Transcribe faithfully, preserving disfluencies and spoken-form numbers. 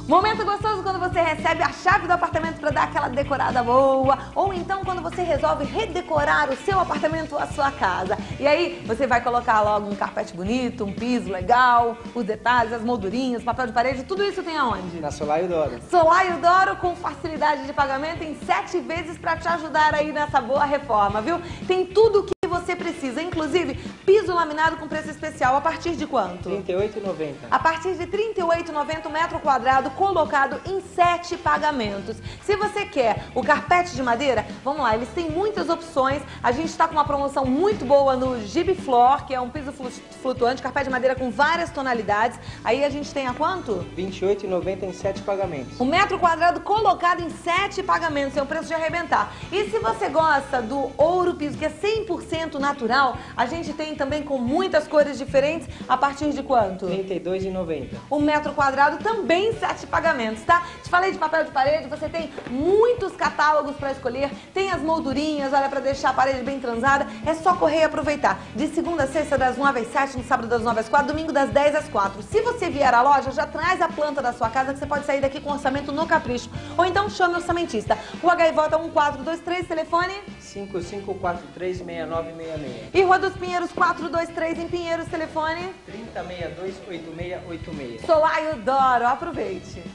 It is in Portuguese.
Momento gostoso quando você recebe a chave do apartamento para dar aquela decorada boa, ou então quando você resolve redecorar o seu apartamento ou a sua casa. E aí você vai colocar logo um carpete bonito, um piso legal, os detalhes, as moldurinhas, papel de parede, tudo isso tem aonde? Na Solaio Doro. Solaio Doro com facilidade de pagamento em sete vezes para te ajudar aí nessa boa reforma, viu? Tem tudo o que você precisa, inclusive piso laminado com preço especial. A partir de quanto? trinta e oito reais e noventa centavos. A partir de trinta e oito reais e noventa centavos metro quadrado, colocado em sete pagamentos. Se você quer o carpete de madeira, vamos lá, eles têm muitas opções. A gente está com uma promoção muito boa no Gibiflor, que é um piso flutuante, carpete de madeira com várias tonalidades. Aí a gente tem a quanto? vinte e oito reais e noventa centavos em sete pagamentos. O metro quadrado colocado em sete pagamentos, é o preço de arrebentar. E se você gosta do ouro piso, que é cem por cento natural, a gente tem também com muitas cores diferentes, a partir de quanto? trinta e dois reais e noventa centavos. O metro quadrado também sete pagamentos, tá? Te falei de papel de parede, você tem muitos catálogos para escolher, tem as moldurinhas, olha, para deixar a parede bem transada, é só correr e aproveitar. De segunda a sexta, das nove às sete, no sábado das nove às quatro, domingo das dez às quatro. Se você vier à loja, já traz a planta da sua casa, que você pode sair daqui com orçamento no capricho. Ou então chame o orçamentista. Rua Gaivota um quatro dois três, telefone cinco cinco quatro três, seis nove seis seis. e Rua dos Pinheiros quatrocentos e vinte e três em Pinheiros, telefone trinta, sessenta e dois, oitenta e seis oitenta e seis. Solaio Doro. Aproveite!